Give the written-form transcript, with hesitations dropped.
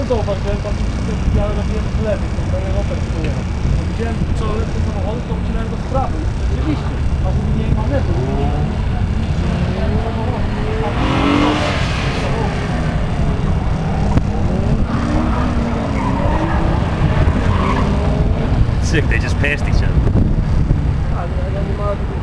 zauważyłem, tam ja robiłem z lewej, to ten rower pojechał. Widziałem, co lecą samochody, to ucinałem go z prawej. Rzeczywiście, a tu mniej manewru. Sick, they just passed each other. Ale ja nie ma